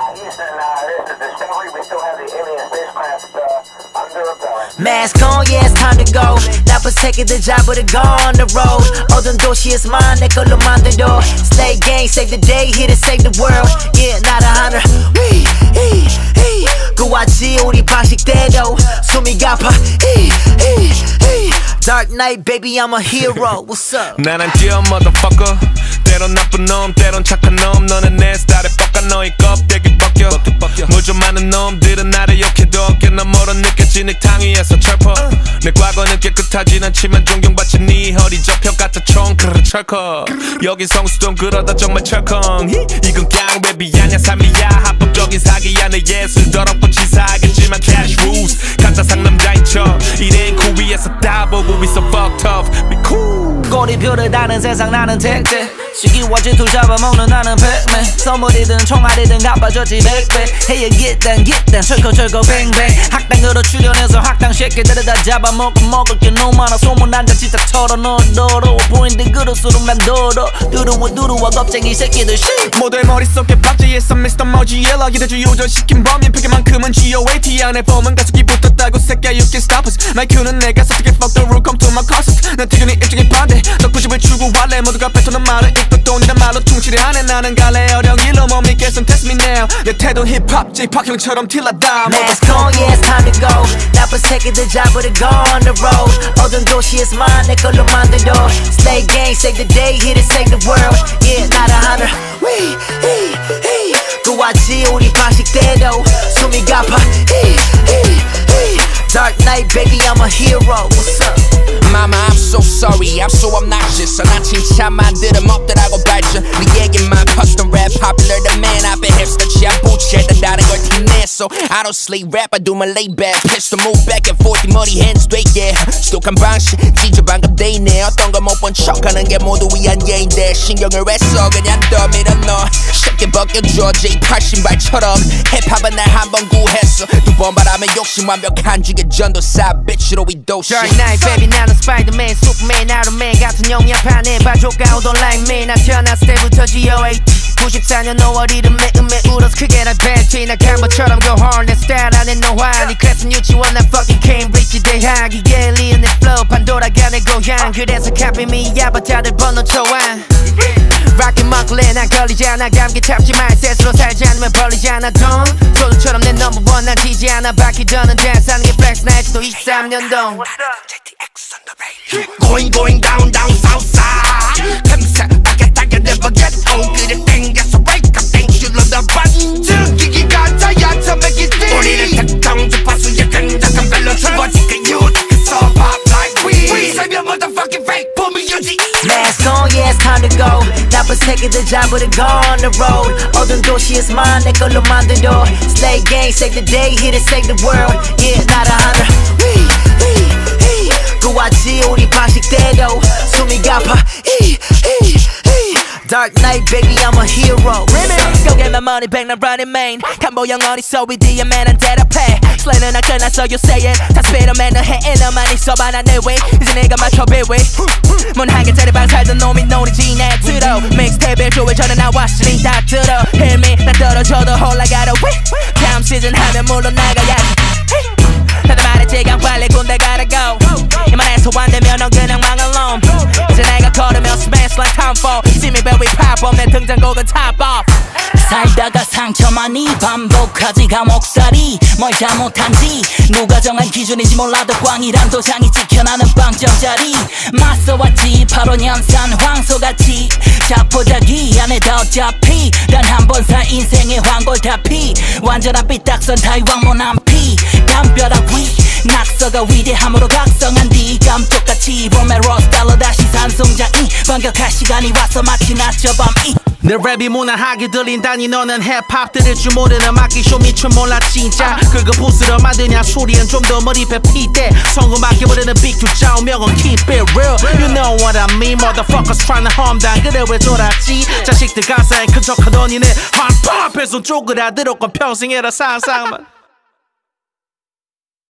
Mask on, yeah, it's time to go. 나쁜 새끼들 잡으러 go on the road. 어두운 도시에서 내 걸로 만들어. Slay gang, save the day, here to save the world. Yeah, 나라 하늘. 구하지 우리 방식대로. 숨이 가파. Dark night, baby, I'm a hero. What's up? 난 안 뛰어, motherfucker. 때론 나쁜 놈, 때론 착한 놈. 너는 내 스타일에 뻑가 너의 껍데기 벗겨. 물 좀 많은 놈들은 나를 욕해도 어깨 너머로 느껴지는 탕 위에서 철퍼. 내 과거는 깨끗하진 않지만 존경받지 네 허리 접혀 같아 총 철컥. 여긴 성수동 그러다 정말 철컹. 이건 깡랩이 아냐 삶이야. 합법적인 사기야 내 예술 더럽고 치사하겠지만 cash rules. 가짜 상남자인 척 이래인 코 위에서 다 보고 있어 fucked up. Be cool. 꼬리표를 다는 세상 나는 택배. 시기와 질투 잡아먹는 나는 백맨. 선물이든 총알이든 갚아줬지 100배. Hey you get that 철컥철컥 뱅뱅. 학당으로 출연해서 학당 새끼들을 다 잡아먹고 먹을 게 너무 많아. 소문 난다 진짜 털어넣어. 더러워 보이는 그릇으로 만들어. 두루와 겁쟁이 새끼들 shit. 모두의 머릿속에 박제했어 Mr. Mojiella. 기대주 요절시킨 범인 표기만큼은 GOAT야. 내 폼은 가속이 붙었다고 새끼야 you can stop us. 마이크는 내가 어떻게 fuck the rule come to my concert. 난 태균이 입장에 반대 너 90을 추구할래. 모두가 뱉어놓은 말을 읽고 또 니란 말로 충실히 하네. 나는 갈래 어려운 일로 못 믿겠음 test me now. 내 태도는 힙합 J-pop 형처럼 틸라다. Mask on, yeah, it's time to go. 나쁜 새끼들 잡으러 go on the road. 어두운 도시에서 내 걸로 만들어. Slay gang, save the day, here to save the world. Yeah, 나라 하늘. 구하지 우리 방식대로. 숨이 가파. Dark night, baby, I'm a hero. What's up? Mama, I'm so sorry, I'm so obnoxious. 난 칭찬 만들음 없더라고 발전. 네 얘기만 custom rap popular. The man 앞에 hipster 취한 부채 다른 걸 티내서 I don't sleep rap, I do my lay back. Pistol move back and forth, 이 머리 hands straight, yeah. 스톡한 방식, 진짜 방금 데이네. 어떤 거 못 본 척하는 게 모두 위한 예인데 신경을 왜 써 그냥 더 밀어 넣어. 쉽게 벗겨줘 J8 신발처럼. 힙합은 날 한 번 구했어. 두 번 바라면 욕심 완벽한 주게 전도사 bitch로 we do shit. Dark night, baby, 나는 스파이더맨, 슈퍼맨, 아이론맨 같은 영양판에 바조가 오던 like me. 나 태어났을 때부터 GOAT. 94년 5월 이름에 울어서 크게 날 뱉지. 나 캄버처럼 go hard 내 스타일 안에 노화. 네 클래스는 유치원 난 fucking Cambridge 대학. 이게 리은 내 flow 판도라가 내 고향. 그래서 copy me 야바 다들 번호 초안. Rockin' 먹을래 난 걸리지 않아. 감기 탑지 말 셋으로 살지 않으면 벌리지 않아. Don't 소주처럼 내 number one 난 지지 않아. 바퀴 드는 댄스 하는 게 flex 나 아직도 23년동. Going down south side. 틈새 바뀌었다가 never get old. 그래 땡겨서 wake up 땡큐 런던 반. 즐기기가 자야 처먹이지. 우리는 특정 주파수의 굉장한 밸런스 버티까 유독해서 pop like we. 살면 motherfucking fake 봄이 유지. Mask on, yeah, it's time to go. 나쁜 새끼들 잡으러 go on the road. 어두운 도시에서 내 걸로 만들어. Slay gang, save the day, here to save the world. Yeah, 나라 하늘. 구하지 우리 방식대로. 숨이 가파. Dark night, baby, I'm a hero. Remix. Go get my money back, not running main. 간보영 어디서 위대한 한 대답해. Slay는 나 끝났어, you say it. 다 스피더맨은 해, 너만 있어봐 난 내 way. 이제 내가 맞춰 배회. 문 한 개짜리 방 살던 놈이 노리지 내 들어. Mixtape 쇼에 전에 나왔으니 다 들어. Hear me, 난 떨어져도 올라가려 왜. 다음 시즌 하면 물러나가야지. 나도 말했지 간 빨리 군대 가라고. 이만해서 안 되면 넌 그냥 망할 놈. 이제 내가 걸으면 smash like downfall. See me baby pop up 내 등장곡은 top off. 살다가 상처만이 반복하지 감옥살이. 뭘 잘못한지 누가 정한 기준인지 몰라도 꽝이란 도장이 찍혀나는 빵점짜리. 맞서왔지 8년 산 황소같이. 자포자기 안에다 어차피 단 한 번 살 인생의 황골 다피. 완전한 삐딱선 타이왕몬 안피. 담벼락 위 낙서가 위대함으로 각성한 뒤 감쪽같이 봄의 로스달러 다시 산송장이. 반격할 시간이 와서 마치 낮저 밤이. 내 랩이 무난하게 들린다니 너는 힙합 들을 줄 모르는 막기 쇼미 춤 몰라 진짜. 그거 부스러 만드냐 소리는 좀 더 머리패 피대. 성음악에 부르는 BQ 좌우명은 keep it real. You know what I mean. Motherfuckers tryna harm 난 그래 왜 졸았지. 자식들 가사에 큰 척하더니 내 힙합에서 쪼그라들었건 평생 해라 상상만.